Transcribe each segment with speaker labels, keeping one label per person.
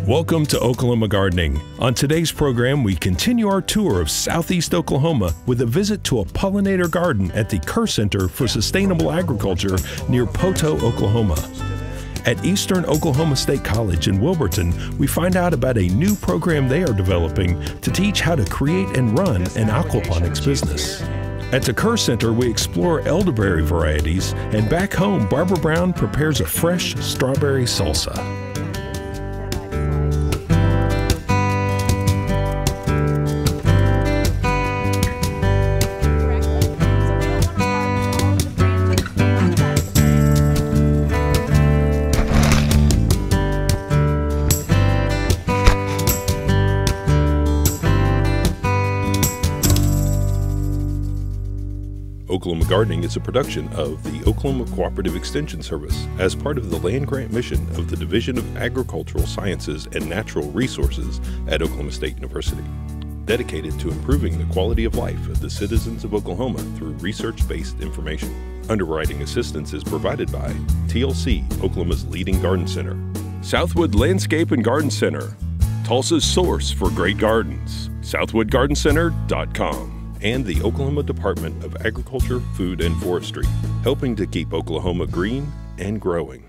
Speaker 1: Welcome to Oklahoma Gardening. On today's program, we continue our tour of Southeast Oklahoma with a visit to a pollinator garden at the Kerr Center for Sustainable Agriculture near Poteau, Oklahoma. At Eastern Oklahoma State College in Wilburton, we find out about a new program they are developing to teach how to create and run an aquaponics business. At the Kerr Center, we explore elderberry varieties, and back home, Barbara Brown prepares a fresh strawberry salsa. Oklahoma Gardening is a production of the Oklahoma Cooperative Extension Service as part of the land grant mission of the Division of Agricultural Sciences and Natural Resources at Oklahoma State University, dedicated to improving the quality of life of the citizens of Oklahoma through research-based information. Underwriting assistance is provided by TLC, Oklahoma's leading garden center, Southwood Landscape and Garden Center, Tulsa's source for great gardens, southwoodgardencenter.com. and the Oklahoma Department of Agriculture, Food, and Forestry, helping to keep Oklahoma green and growing.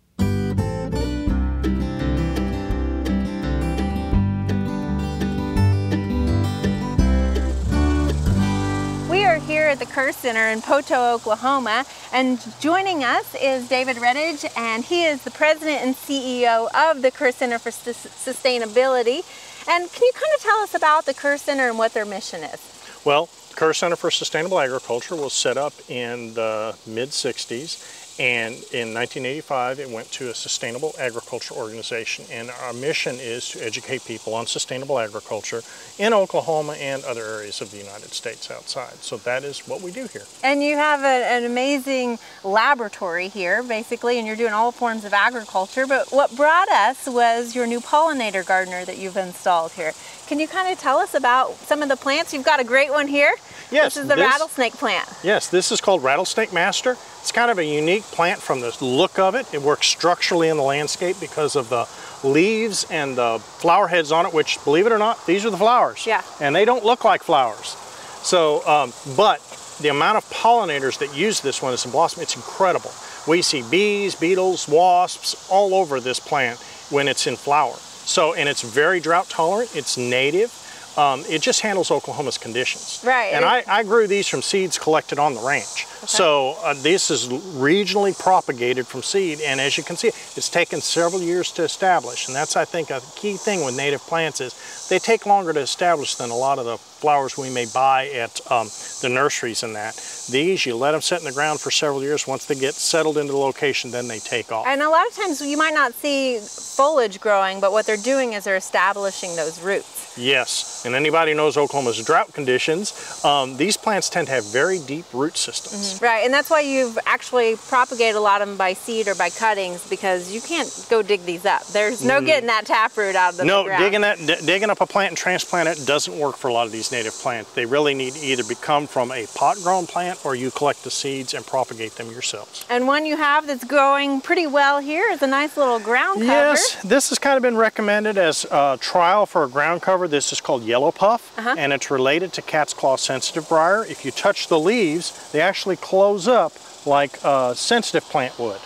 Speaker 2: We are here at the Kerr Center in Poteau, Oklahoma, and joining us is David Redditch, and he is the president and CEO of the Kerr Center for Sustainability. And can you kind of tell us about the Kerr Center and what their mission is?
Speaker 3: Well, Kerr Center for Sustainable Agriculture was set up in the mid-60s, and in 1985 it went to a sustainable agriculture organization, and our mission is to educate people on sustainable agriculture in Oklahoma and other areas of the United States outside. So that is what we do here. And
Speaker 2: you have an amazing laboratory here, basically, and you're doing all forms of agriculture, but what brought us was your new pollinator gardener that you've installed here. Can you kind of tell us about some of the plants? You've got a great one here.
Speaker 3: Yes.
Speaker 2: This is the rattlesnake plant.
Speaker 3: Yes, this is called Rattlesnake Master. It's kind of a unique plant from the look of it. It works structurally in the landscape because of the leaves and the flower heads on it, which, believe it or not, these are the flowers.
Speaker 2: Yeah.
Speaker 3: And they don't look like flowers. So, but the amount of pollinators that use this one as a blossom, it's incredible. We see bees, beetles, wasps all over this plant when it's in flower. So, and it's very drought tolerant, it's native. It just handles Oklahoma's conditions.
Speaker 2: Right.
Speaker 3: And I grew these from seeds collected on the ranch. Okay. So this is regionally propagated from seed, and as you can see, it's taken several years to establish. And that's, I think, a key thing with native plants is they take longer to establish than a lot of the flowers we may buy at the nurseries and that. These, you let them sit in the ground for several years. Once they get settled into the location, then they take off.
Speaker 2: And a lot of times you might not see foliage growing, but what they're doing is they're establishing those roots.
Speaker 3: Yes, and anybody who knows Oklahoma's drought conditions, these plants tend to have very deep root systems.
Speaker 2: Mm-hmm. Right, and that's why you've actually propagated a lot of them by seed or by cuttings, because you can't go dig these up. There's no getting that taproot out of the ground.
Speaker 3: No, digging up a plant and transplant it doesn't work for a lot of these native plants. They really need to either come from a pot-grown plant or you collect the seeds and propagate them yourselves.
Speaker 2: And one you have that's growing pretty well here is a nice little ground cover.
Speaker 3: Yes, this has kind of been recommended as a trial for a ground cover. This is called yellow puff, and it's related to cat's claw sensitive briar. If you touch the leaves, they actually close up like a sensitive plant would.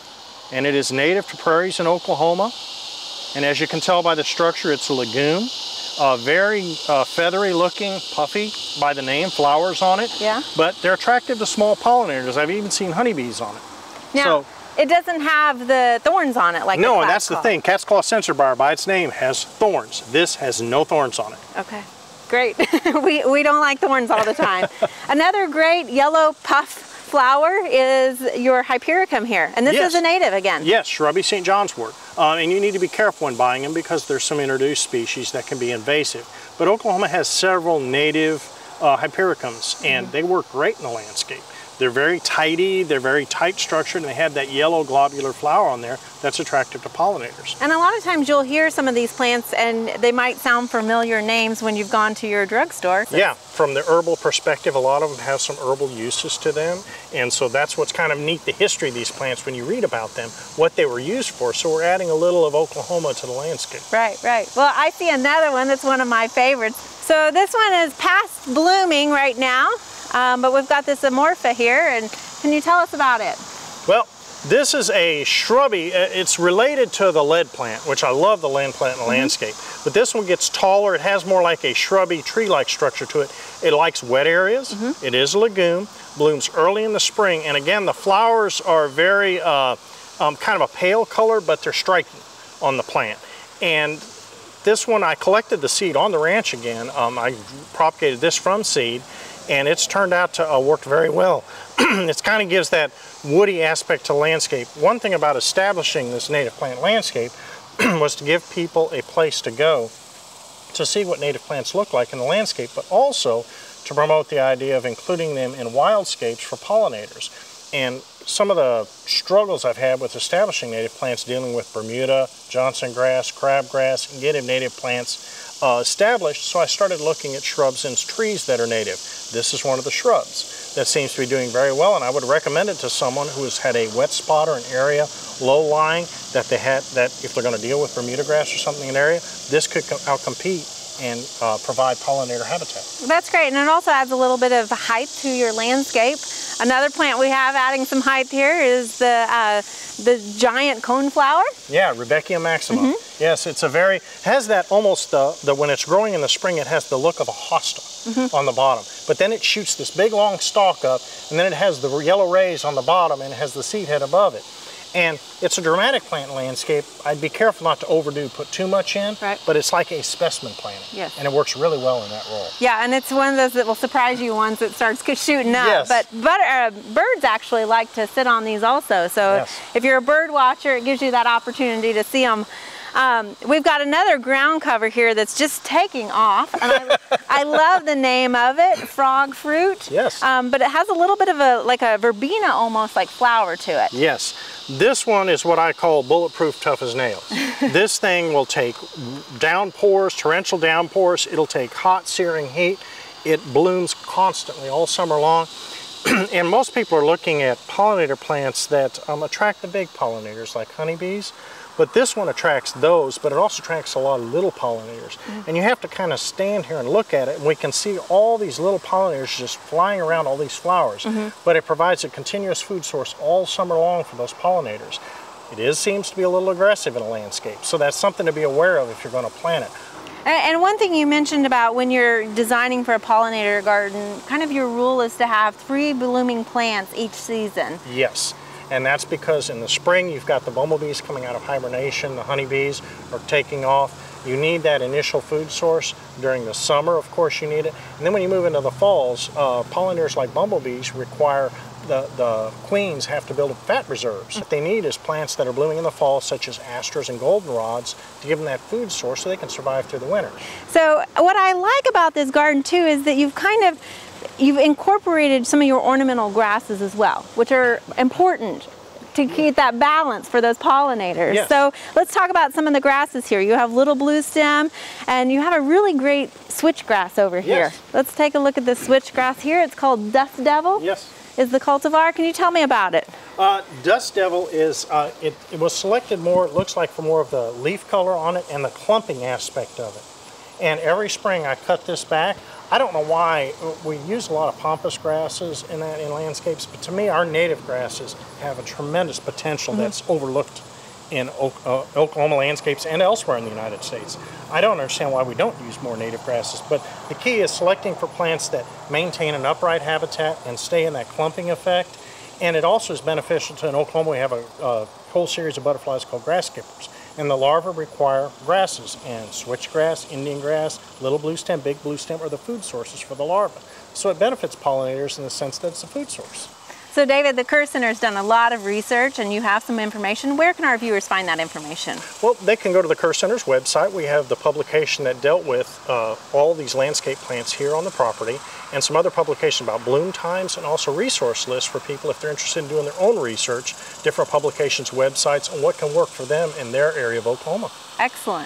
Speaker 3: And it is native to prairies in Oklahoma. And as you can tell by the structure, it's a legume. Very feathery looking, puffy by the name, flowers on it.
Speaker 2: Yeah.
Speaker 3: But they're attractive to small pollinators. I've even seen honeybees on it.
Speaker 2: Now, it doesn't have the thorns on it like the cat's claw.
Speaker 3: No, and that's the thing. Cat's claw sensitive briar, by its name, has thorns. This has no thorns on it.
Speaker 2: Okay, great. we don't like thorns all the time. Another great yellow puff flower is your hypericum here, and this is a native again.
Speaker 3: Yes, shrubby St. John's wort. And you need to be careful when buying them because there's some introduced species that can be invasive. But Oklahoma has several native hypericums, and they work great in the landscape. They're very tidy, they're very tight structured, and they have that yellow globular flower on there that's attractive to pollinators.
Speaker 2: And a lot of times you'll hear some of these plants and they might sound familiar names when you've gone to your drugstore.
Speaker 3: Yeah, from the herbal perspective, a lot of them have some herbal uses to them. And so that's what's kind of neat, the history of these plants when you read about them, what they were used for. So we're adding a little of Oklahoma to the landscape.
Speaker 2: Right, right. Well, I see another one that's one of my favorites. So this one is past blooming right now, but we've got this amorpha here, and can you tell us about it?
Speaker 3: Well, this is a shrubby, it's related to the lead plant, which I love the lead plant in the landscape. But this one gets taller, it has more like a shrubby, tree-like structure to it. It likes wet areas, it is a legume, blooms early in the spring, and again, the flowers are very kind of a pale color, but they're striking on the plant. And this one, I collected the seed on the ranch again. I propagated this from seed, and it's turned out to work very well. It kind of gives that woody aspect to landscape. One thing about establishing this native plant landscape was to give people a place to go to see what native plants look like in the landscape, but also to promote the idea of including them in wildscapes for pollinators. And some of the struggles I've had with establishing native plants, dealing with Bermuda, Johnson grass, crabgrass, and getting native plants established, so I started looking at shrubs and trees that are native. This is one of the shrubs that seems to be doing very well, and I would recommend it to someone who has had a wet spot or an area low-lying that if they're going to deal with Bermuda grass or something in an area, this could outcompete and provide pollinator habitat.
Speaker 2: That's great, and it also adds a little bit of height to your landscape. Another plant we have adding some height here is the giant coneflower.
Speaker 3: Yeah, Rudbeckia maxima. Yes, it's has that almost, when it's growing in the spring, it has the look of a hosta on the bottom. But then it shoots this big long stalk up, and then it has the yellow rays on the bottom, and it has the seed head above it. And it's a dramatic plant landscape. I'd be careful not to put too much in, but it's like a specimen plant.
Speaker 2: Yes.
Speaker 3: And it works really well in that role.
Speaker 2: Yeah, and it's one of those that will surprise you once it starts shooting up.
Speaker 3: Yes.
Speaker 2: But birds actually like to sit on these also. So if you're a bird watcher, it gives you that opportunity to see them. We've got another ground cover here that's just taking off, and I love the name of it, frog fruit.
Speaker 3: Yes.
Speaker 2: But it has a little bit of a verbena almost like flower to it.
Speaker 3: Yes. This one is what I call bulletproof, tough as nails. This thing will take downpours, torrential downpours. It'll take hot, searing heat. It blooms constantly all summer long. And most people are looking at pollinator plants that attract the big pollinators like honeybees. But this one attracts those, but it also attracts a lot of little pollinators. And you have to kind of stand here and look at it, and we can see all these little pollinators just flying around all these flowers. But it provides a continuous food source all summer long for those pollinators. It seems to be a little aggressive in a landscape, so that's something to be aware of if you're going to plant it.
Speaker 2: And one thing you mentioned about when you're designing for a pollinator garden, kind of your rule is to have 3 blooming plants each season.
Speaker 3: Yes. And that's because in the spring you've got the bumblebees coming out of hibernation, the honeybees are taking off. You need that initial food source. During the summer, of course, you need it. And then when you move into the falls, pollinators like bumblebees require the queens have to build fat reserves. What they need is plants that are blooming in the fall, such as asters and goldenrods, to give them that food source so they can survive through the winter.
Speaker 2: So what I like about this garden too is that you've incorporated some of your ornamental grasses as well, which are important to keep that balance for those pollinators.
Speaker 3: Yes.
Speaker 2: So let's talk about some of the grasses here. You have little blue stem, and you have a really great switchgrass over here.
Speaker 3: Yes.
Speaker 2: Let's take a look at the switchgrass here. It's called Dust Devil.
Speaker 3: Yes.
Speaker 2: Is the cultivar. Can you tell me about it?
Speaker 3: Dust Devil is, it was selected more, it looks like, for more of the leaf color on it and the clumping aspect of it. And every spring I cut this back. I don't know why. We use a lot of pampas grasses in landscapes, but to me our native grasses have a tremendous potential that's overlooked in Oklahoma landscapes and elsewhere in the United States. I don't understand why we don't use more native grasses, but the key is selecting for plants that maintain an upright habitat and stay in that clumping effect. And it also is beneficial to, in Oklahoma we have a whole series of butterflies called grass skippers. And the larvae require grasses, and switchgrass, Indian grass, little blue stem, big blue stem are the food sources for the larvae. So it benefits pollinators in the sense that it's a food source.
Speaker 2: So David, the Kerr Center has done a lot of research and you have some information. Where can our viewers find that information?
Speaker 3: Well, they can go to the Kerr Center's website. We have the publication that dealt with all these landscape plants here on the property, and some other publications about bloom times, and also resource lists for people if they're interested in doing their own research, different publications, websites, and what can work for them in their area of Oklahoma.
Speaker 2: Excellent.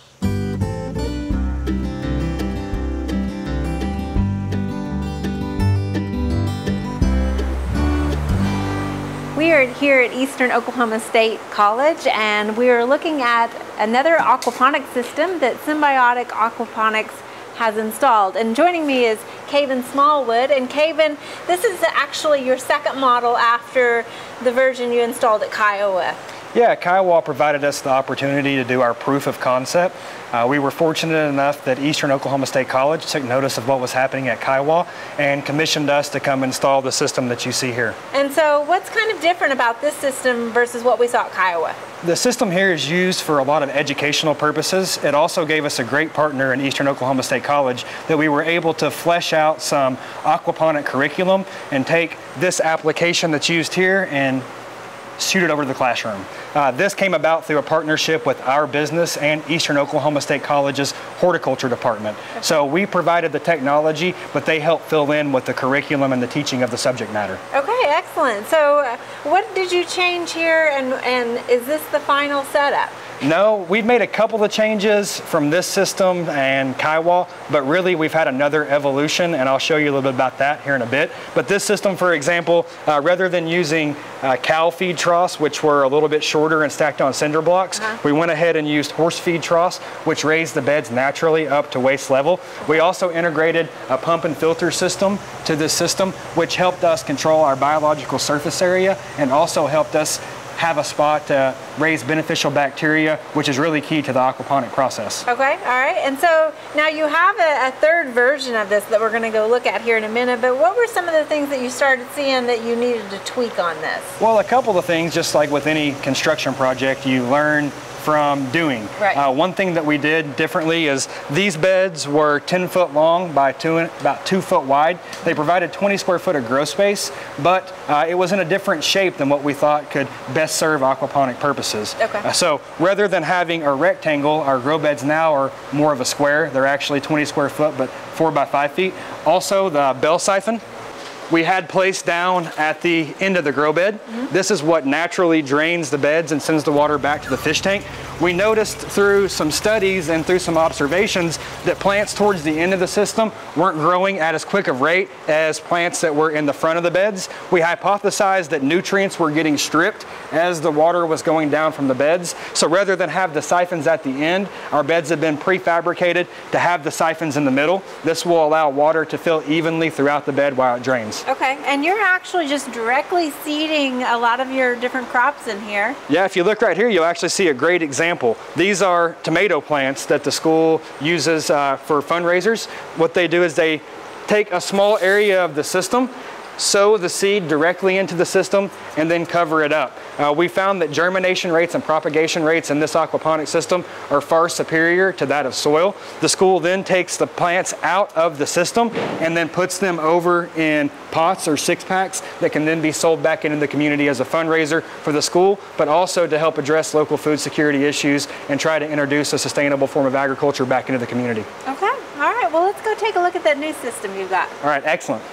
Speaker 2: We are here at Eastern Oklahoma State College, and we are looking at another aquaponics system that Symbiotic Aquaponics has installed. And joining me is Caven Smallwood. And Caven, this is actually your second model after the version you installed at Kiowa.
Speaker 4: Yeah, Kiowa provided us the opportunity to do our proof of concept. We were fortunate enough that Eastern Oklahoma State College took notice of what was happening at Kiowa and commissioned us to come install the system that you see here.
Speaker 2: And so what's kind of different about this system versus what we saw at Kiowa?
Speaker 4: The system here is used for a lot of educational purposes. It also gave us a great partner in Eastern Oklahoma State College that we were able to flesh out some aquaponic curriculum and take this application that's used here and shoot it over to the classroom. This came about through a partnership with our business and Eastern Oklahoma State College's horticulture department. Okay. So we provided the technology, but they helped fill in with the curriculum and the teaching of the subject matter.
Speaker 2: Okay, excellent. So what did you change here, and is this the final setup?
Speaker 4: No, we've made a couple of changes from this system and Kiowa, but really we've had another evolution, and I'll show you a little bit about that here in a bit. But this system, for example, rather than using cow feed troughs, which were a little bit shorter and stacked on cinder blocks, we went ahead and used horse feed troughs, which raised the beds naturally up to waist level. We also integrated a pump and filter system to this system, which helped us control our biological surface area and also helped us have a spot to raise beneficial bacteria, which is really key to the aquaponic process.
Speaker 2: Okay, all right. And so now you have a third version of this that we're going to go look at here in a minute, but what were some of the things that you started seeing that you needed to tweak on this?
Speaker 4: Well, a couple of things, just like with any construction project, you learn from doing.
Speaker 2: Right.
Speaker 4: One thing that we did differently is these beds were 10 foot long by about 2 foot wide. They provided 20 square foot of grow space, but it was in a different shape than what we thought could best serve aquaponic purposes.
Speaker 2: Okay.
Speaker 4: So rather than having a rectangle, our grow beds now are more of a square. They're actually 20 square foot, but 4 by 5 feet. Also, the bell siphon we had placed down at the end of the grow bed. This is what naturally drains the beds and sends the water back to the fish tank. We noticed through some studies and through some observations that plants towards the end of the system weren't growing at as quick a rate as plants that were in the front of the beds. We hypothesized that nutrients were getting stripped as the water was going down from the beds. So rather than have the siphons at the end, our beds have been prefabricated to have the siphons in the middle. This will allow water to fill evenly throughout the bed while it drains.
Speaker 2: Okay, and you're actually just directly seeding a lot of your different crops in here.
Speaker 4: Yeah, if you look right here, you'll actually see a great example. These are tomato plants that the school uses for fundraisers. What they do is they take a small area of the system, sow the seed directly into the system, and then cover it up. We found that germination rates and propagation rates in this aquaponic system are far superior to that of soil. The school then takes the plants out of the system and then puts them over in pots or 6-packs that can then be sold back into the community as a fundraiser for the school, but also to help address local food security issues and try to introduce a sustainable form of agriculture back into the community.
Speaker 2: Okay, all right, well let's go take a look at that new system you've got.
Speaker 4: All right, excellent.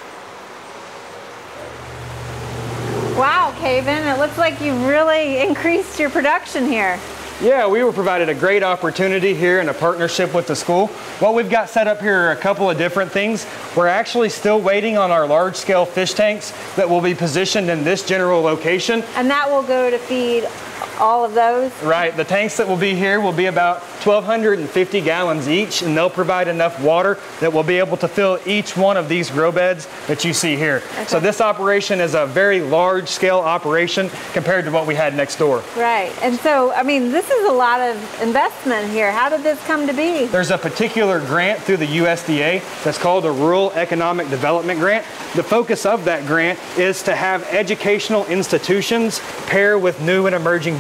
Speaker 2: Wow, Caven, it looks like you've really increased your production here.
Speaker 4: Yeah, we were provided a great opportunity here in a partnership with the school. What we've got set up here are a couple of different things. We're actually still waiting on our large-scale fish tanks that will be positioned in this general location.
Speaker 2: And that will go to feed all of those?
Speaker 4: Right, the tanks that will be here will be about 1,250 gallons each, and they'll provide enough water that will be able to fill each one of these grow beds that you see here. Okay. So this operation is a very large scale operation compared to what we had next door.
Speaker 2: Right, and so, I mean, this is a lot of investment here. How did this come to be?
Speaker 4: There's a particular grant through the USDA that's called a Rural Economic Development Grant. The focus of that grant is to have educational institutions pair with new and emerging businesses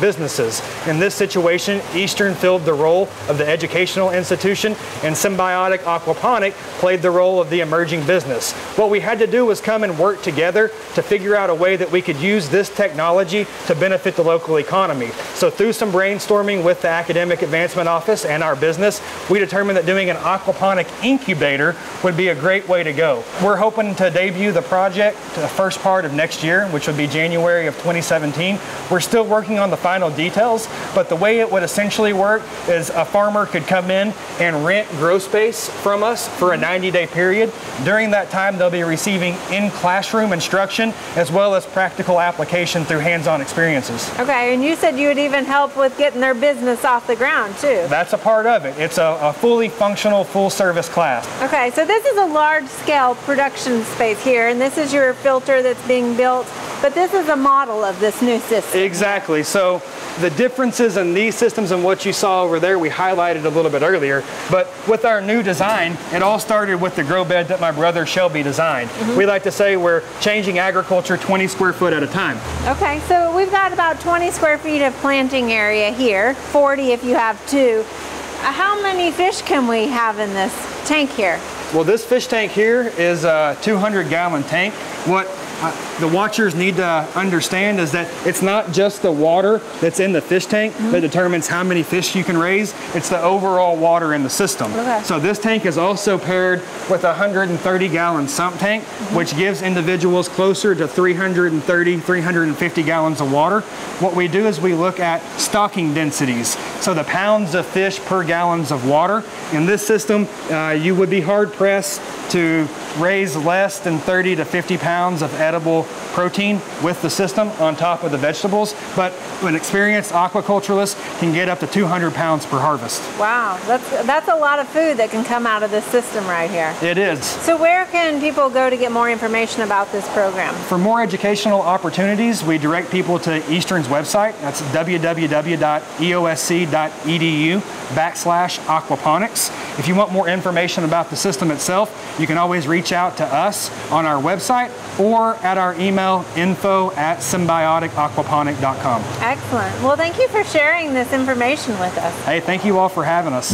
Speaker 4: businesses. In this situation, Eastern filled the role of the educational institution, and Symbiotic Aquaponic played the role of the emerging business. What we had to do was come and work together to figure out a way that we could use this technology to benefit the local economy. So through some brainstorming with the Academic Advancement Office and our business, we determined that doing an aquaponic incubator would be a great way to go. We're hoping to debut the project to the first part of next year, which would be January of 2017. We're still working on the final details, but the way it would essentially work is a farmer could come in and rent grow space from us for a 90-day period. During that time, they'll be receiving in-classroom instruction as well as practical application through hands-on experiences.
Speaker 2: Okay, and you said you would even help with getting their business off the ground too.
Speaker 4: That's a part of it. It's a fully functional, full-service class.
Speaker 2: Okay, so this is a large-scale production space here, and this is your filter that's being built, but this is a model of this new system.
Speaker 4: Exactly. So the differences in these systems and what you saw over there, we highlighted a little bit earlier, but with our new design, it all started with the grow bed that my brother Shelby designed. We like to say we're changing agriculture 20 square foot at a time.
Speaker 2: Okay, so we've got about 20 square feet of planting area here, 40 if you have two. How many fish can we have in this tank here?
Speaker 4: Well, this fish tank here is a 200-gallon tank. What the watchers need to understand is that it's not just the water that's in the fish tank that determines how many fish you can raise. It's the overall water in the system.
Speaker 2: Okay.
Speaker 4: So this tank is also paired with a 130-gallon sump tank, which gives individuals closer to 330, 350 gallons of water. What we do is we look at stocking densities. So the pounds of fish per gallons of water. In this system, you would be hard-pressed to raise less than 30 to 50 pounds of edible protein with the system on top of the vegetables, but an experienced aquaculturalist can get up to 200 pounds per harvest.
Speaker 2: Wow, that's a lot of food that can come out of this system right here.
Speaker 4: It is.
Speaker 2: So where can people go to get more information about this program?
Speaker 4: For more educational opportunities, we direct people to Eastern's website. That's www.eosc.edu/aquaponics. If you want more information about the system itself, you can always reach out to us on our website or at our email info@symbioticaquaponic.com.
Speaker 2: Excellent. Well, thank you for sharing this information with us.
Speaker 4: Hey, thank you all for having us.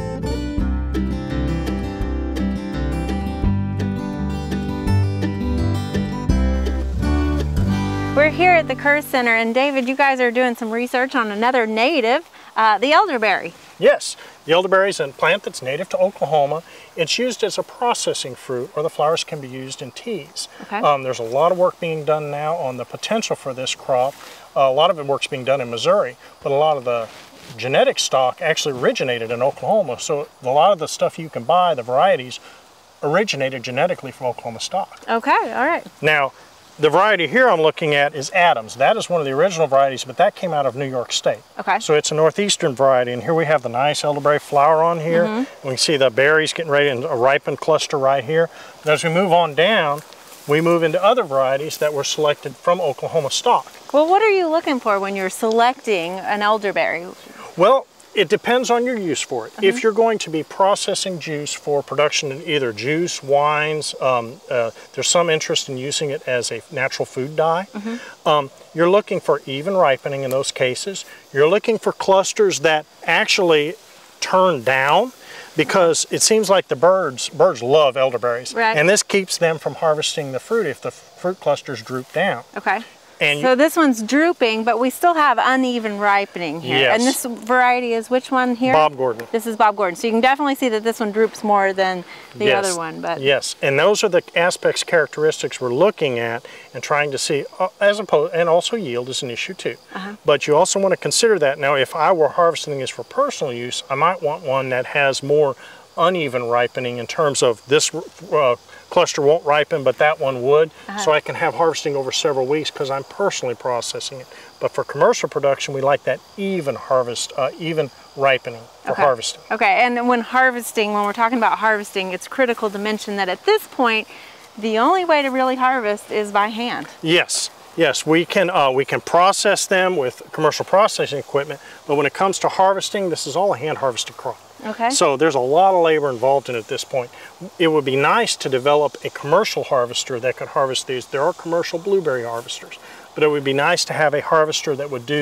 Speaker 2: We're here at the Kerr Center, and David, you guys are doing some research on another native, the elderberry.
Speaker 3: Yes, the elderberry is a plant that's native to Oklahoma. It's used as a processing fruit, or the flowers can be used in teas.
Speaker 2: Okay.
Speaker 3: There's a lot of work being done now on the potential for this crop. A lot of the work's being done in Missouri, but a lot of the genetic stock actually originated in Oklahoma. So a lot of the stuff you can buy, the varieties, originated genetically from Oklahoma stock.
Speaker 2: Okay, all right.
Speaker 3: Now, the variety here I'm looking at is Adams. That is one of the original varieties, but that came out of New York State.
Speaker 2: Okay.
Speaker 3: So it's a northeastern variety, and here we have the nice elderberry flower on here. And we can see the berries getting ready in a ripened cluster right here. And as we move on down, we move into other varieties that were selected from Oklahoma stock.
Speaker 2: Well, what are you looking for when you're selecting an elderberry?
Speaker 3: Well, it depends on your use for it. If you're going to be processing juice for production in either juice, wines, there's some interest in using it as a natural food dye. You're looking for even ripening in those cases. You're looking for clusters that actually turn down, because it seems like the birds love elderberries.
Speaker 2: Right.
Speaker 3: And this keeps them from harvesting the fruit if the fruit clusters droop down.
Speaker 2: Okay.
Speaker 3: And
Speaker 2: so this one's drooping, but we still have uneven ripening here.
Speaker 3: Yes.
Speaker 2: And this variety is which one here?
Speaker 3: Bob Gordon.
Speaker 2: This is Bob Gordon. So you can definitely see that this one droops more than the other one. But
Speaker 3: yes, and those are the aspects, characteristics we're looking at and trying to see, and also yield is an issue too. But you also want to consider that. Now, if I were harvesting this for personal use, I might want one that has more uneven ripening in terms of this cluster won't ripen, but that one would, so I can have harvesting over several weeks because I'm personally processing it. But for commercial production, we like that even harvest, even ripening for harvesting.
Speaker 2: Okay, and when harvesting, when we're talking about harvesting, it's critical to mention that at this point, the only way to really harvest is by hand.
Speaker 3: Yes. Yes, we can process them with commercial processing equipment, but when it comes to harvesting, this is all a hand harvested crop.
Speaker 2: Okay.
Speaker 3: So there's a lot of labor involved in it at this point. It would be nice to develop a commercial harvester that could harvest these. There are commercial blueberry harvesters, but it would be nice to have a harvester that would do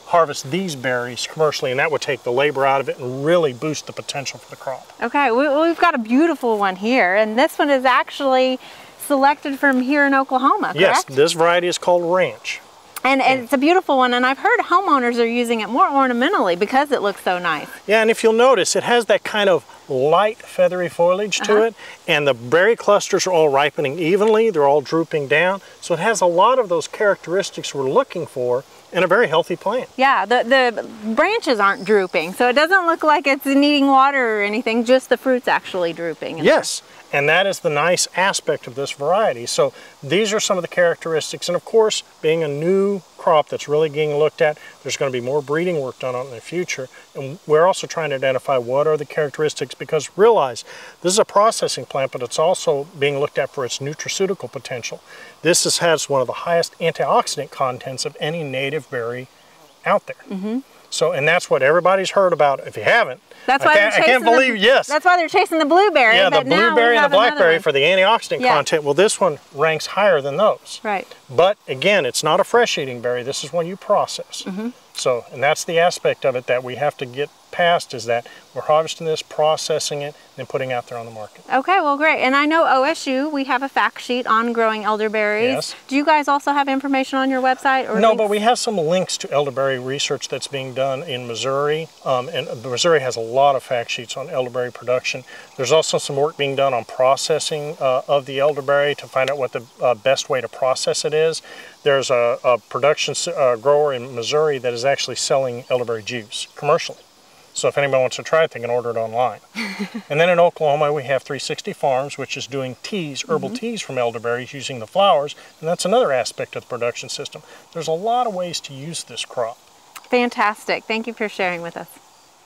Speaker 3: harvest these berries commercially, and that would take the labor out of it and really boost the potential for the crop.
Speaker 2: Okay, we've got a beautiful one here, and this one is actually selected from here in Oklahoma, correct?
Speaker 3: Yes, this variety is called Ranch.
Speaker 2: And it's a beautiful one, and I've heard homeowners are using it more ornamentally because it looks so nice.
Speaker 3: Yeah, and if you'll notice, it has that kind of light feathery foliage to it, and the berry clusters are all ripening evenly, they're all drooping down, so it has a lot of those characteristics we're looking for in a very healthy plant.
Speaker 2: Yeah, the branches aren't drooping, so it doesn't look like it's needing water or anything, just the fruit's actually drooping.
Speaker 3: Yes, and that is the nice aspect of this variety. So these are some of the characteristics, and of course, being a new crop that's really getting looked at, there's going to be more breeding work done on it in the future, and we're also trying to identify what are the characteristics, because realize this is a processing plant, but it's also being looked at for its nutraceutical potential. This has one of the highest antioxidant contents of any native berry out there. So, and that's what everybody's heard about. If you haven't,
Speaker 2: that's why
Speaker 3: I can't believe, yes.
Speaker 2: That's why they're chasing the blueberry.
Speaker 3: Yeah, the blueberry and the blackberry for the antioxidant
Speaker 2: Yeah.
Speaker 3: content. Well, this one ranks higher than those.
Speaker 2: Right.
Speaker 3: But again, it's not a fresh eating berry. This is one you process. So, and that's the aspect of it that we have to get past, is that we're harvesting this, processing it, and then putting it out there on the market.
Speaker 2: Okay, well, great. And I know OSU, we have a fact sheet on growing elderberries.
Speaker 3: Yes.
Speaker 2: Do you guys also have information on your website? Or
Speaker 3: No,
Speaker 2: links?
Speaker 3: but we have some links to elderberry research that's being done in Missouri, and Missouri has a lot of fact sheets on elderberry production. There's also some work being done on processing of the elderberry to find out what the best way to process it is. There's a production grower in Missouri that is actually selling elderberry juice commercially. So if anybody wants to try it, they can order it online. And then in Oklahoma, we have 360 Farms, which is doing teas, herbal teas from elderberries using the flowers, and that's another aspect of the production system. There's a lot of ways to use this crop.
Speaker 2: Fantastic. Thank you for sharing with us.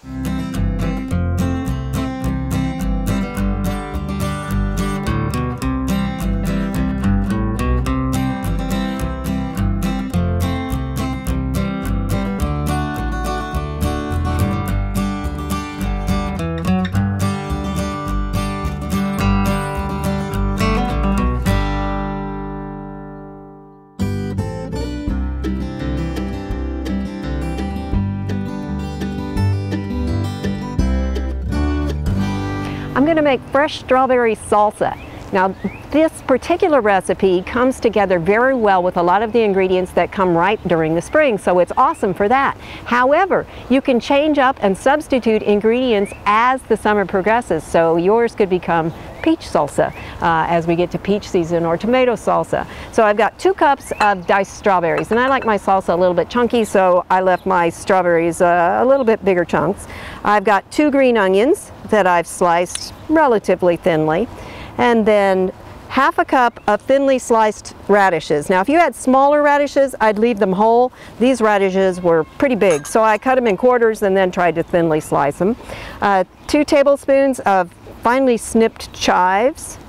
Speaker 5: I'm going to make fresh strawberry salsa. Now, this particular recipe comes together very well with a lot of the ingredients that come ripe during the spring, so it's awesome for that. However, you can change up and substitute ingredients as the summer progresses, so yours could become peach salsa as we get to peach season, or tomato salsa. So I've got 2 cups of diced strawberries, and I like my salsa a little bit chunky, so I left my strawberries a little bit bigger chunks. I've got 2 green onions that I've sliced relatively thinly, and then half a cup of thinly sliced radishes. Now, if you had smaller radishes, I'd leave them whole. These radishes were pretty big, so I cut them in quarters and then tried to thinly slice them. 2 tablespoons of finely snipped chives,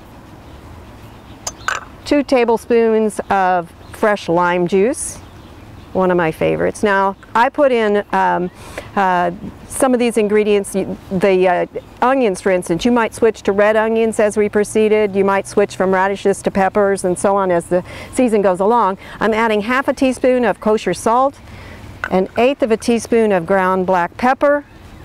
Speaker 5: 2 tablespoons of fresh lime juice, one of my favorites. Now, I put in some of these ingredients, the onions, for instance. You might switch to red onions as we proceeded. You might switch from radishes to peppers and so on as the season goes along. I'm adding half a teaspoon of kosher salt, 1/8 of a teaspoon of ground black pepper,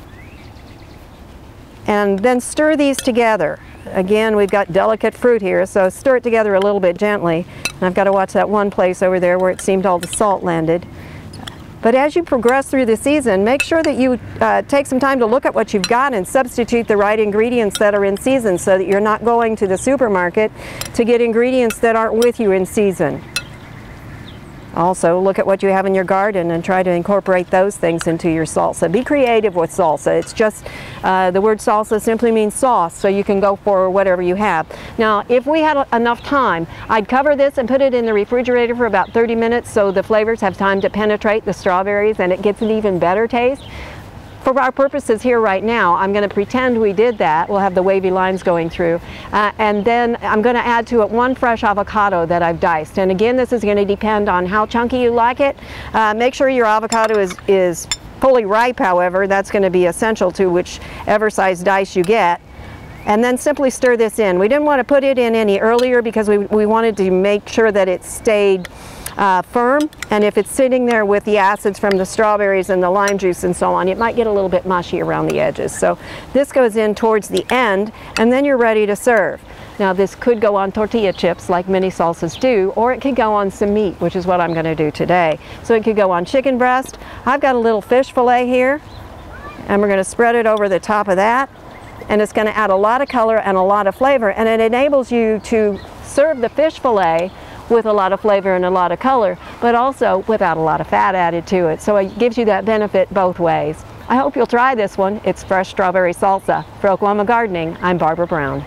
Speaker 5: and then stir these together. Again, we've got delicate fruit here, so stir it together a little bit gently. And I've got to watch that one place over there where it seemed all the salt landed. But as you progress through the season, make sure that you take some time to look at what you've got and substitute the right ingredients that are in season, so that you're not going to the supermarket to get ingredients that aren't with you in season. Also, look at what you have in your garden and try to incorporate those things into your salsa. Be creative with salsa. It's just, the word salsa simply means sauce, so you can go for whatever you have. Now, if we had enough time, I'd cover this and put it in the refrigerator for about 30 minutes so the flavors have time to penetrate the strawberries and it gets an even better taste. For our purposes here right now, I'm going to pretend we did that. We'll have the wavy lines going through. And then I'm going to add to it 1 fresh avocado that I've diced. And again, this is going to depend on how chunky you like it. Make sure your avocado is fully ripe, however. That's going to be essential to whichever size dice you get. And then simply stir this in. We didn't want to put it in any earlier because we wanted to make sure that it stayed firm, and if it's sitting there with the acids from the strawberries and the lime juice and so on, it might get a little bit mushy around the edges. So this goes in towards the end, and then you're ready to serve. Now this could go on tortilla chips like many salsas do, or it could go on some meat, which is what I'm going to do today. So it could go on chicken breast. I've got a little fish fillet here, and we're going to spread it over the top of that, and it's going to add a lot of color and a lot of flavor, and it enables you to serve the fish fillet with a lot of flavor and a lot of color, but also without a lot of fat added to it. So it gives you that benefit both ways. I hope you'll try this one. It's fresh strawberry salsa. For Oklahoma Gardening, I'm Barbara Brown.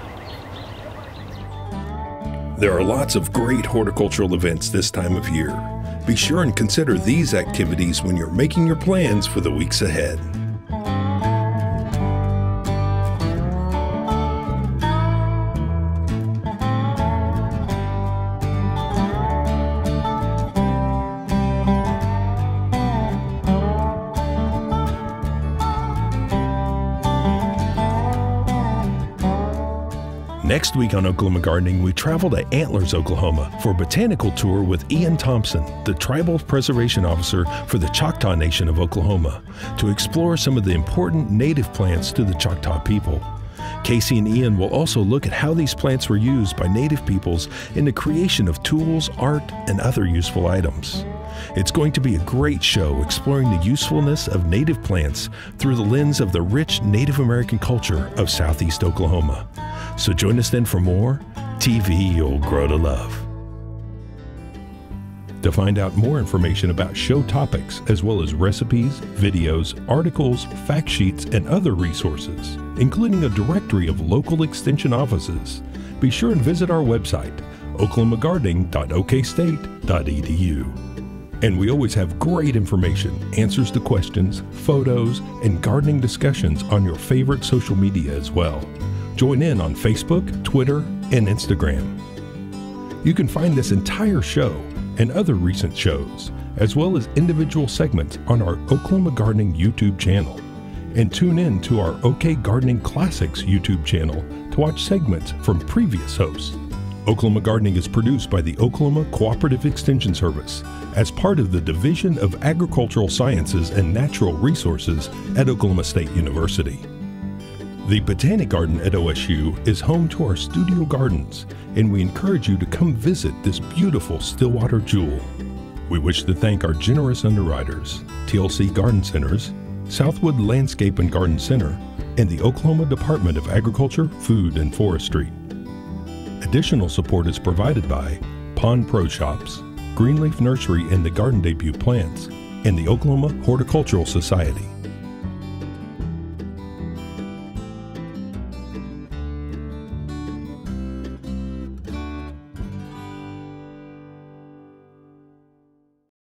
Speaker 1: There are lots of great horticultural events this time of year. Be sure and consider these activities when you're making your plans for the weeks ahead. Next week on Oklahoma Gardening, we travel to Antlers, Oklahoma for a botanical tour with Ian Thompson, the Tribal Preservation Officer for the Choctaw Nation of Oklahoma, to explore some of the important native plants to the Choctaw people. Casey and Ian will also look at how these plants were used by native peoples in the creation of tools, art, and other useful items. It's going to be a great show exploring the usefulness of native plants through the lens of the rich Native American culture of Southeast Oklahoma. So join us then for more TV You'll Grow to Love. To find out more information about show topics, as well as recipes, videos, articles, fact sheets, and other resources, including a directory of local extension offices, be sure and visit our website, oklahomagardening.okstate.edu. And we always have great information, answers to questions, photos, and gardening discussions on your favorite social media as well. Join in on Facebook, Twitter, and Instagram. You can find this entire show and other recent shows, as well as individual segments on our Oklahoma Gardening YouTube channel. And tune in to our OK Gardening Classics YouTube channel to watch segments from previous hosts. Oklahoma Gardening is produced by the Oklahoma Cooperative Extension Service as part of the Division of Agricultural Sciences and Natural Resources at Oklahoma State University. The Botanic Garden at OSU is home to our studio gardens, and we encourage you to come visit this beautiful Stillwater jewel. We wish to thank our generous underwriters, TLC Garden Centers, Southwood Landscape and Garden Center, and the Oklahoma Department of Agriculture, Food, and Forestry. Additional support is provided by Pond Pro Shops, Greenleaf Nursery and the Garden Debut Plants, and the Oklahoma Horticultural Society.